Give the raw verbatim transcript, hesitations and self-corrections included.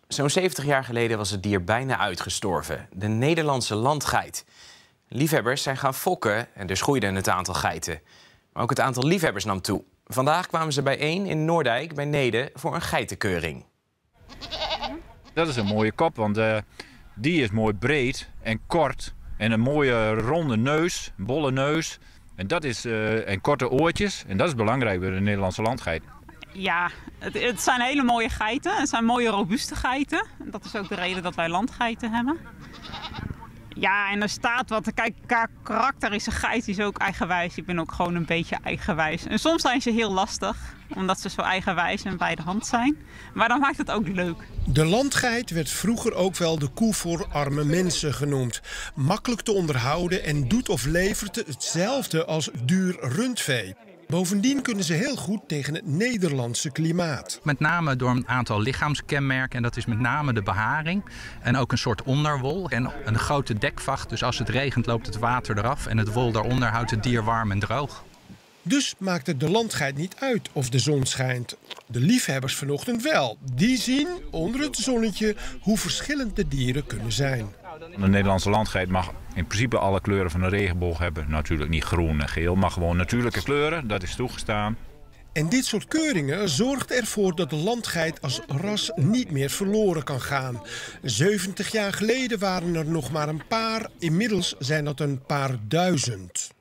Zo'n zeventig jaar geleden was het dier bijna uitgestorven. De Nederlandse landgeit. Liefhebbers zijn gaan fokken en dus groeide het aantal geiten. Maar ook het aantal liefhebbers nam toe. Vandaag kwamen ze bijeen in Noordijk bij Neede voor een geitenkeuring. Dat is een mooie kop, want uh, die is mooi breed en kort. En een mooie ronde neus, een bolle neus. En, dat is, uh, en korte oortjes. En dat is belangrijk bij de Nederlandse landgeit. Ja, het, het zijn hele mooie geiten. Het zijn mooie robuuste geiten. Dat is ook de reden dat wij landgeiten hebben. Ja, en er staat wat. Kijk, karakter is een geit, die is ook eigenwijs. Ik ben ook gewoon een beetje eigenwijs. En soms zijn ze heel lastig, omdat ze zo eigenwijs en bij de hand zijn. Maar dan maakt het ook leuk. De landgeit werd vroeger ook wel de koe voor arme mensen genoemd. Makkelijk te onderhouden en doet of levert hetzelfde als duur rundvee. Bovendien kunnen ze heel goed tegen het Nederlandse klimaat. Met name door een aantal lichaamskenmerken. En dat is met name de beharing. En ook een soort onderwol. En een grote dekvacht. Dus als het regent loopt het water eraf. En het wol daaronder houdt het dier warm en droog. Dus maakt het de landgeit niet uit of de zon schijnt. De liefhebbers vanochtend wel. Die zien onder het zonnetje hoe verschillend de dieren kunnen zijn. De Nederlandse landgeit mag in principe alle kleuren van de regenboog hebben. Natuurlijk niet groen en geel, maar gewoon natuurlijke kleuren. Dat is toegestaan. En dit soort keuringen zorgt ervoor dat de landgeit als ras niet meer verloren kan gaan. zeventig jaar geleden waren er nog maar een paar. Inmiddels zijn dat een paar duizend.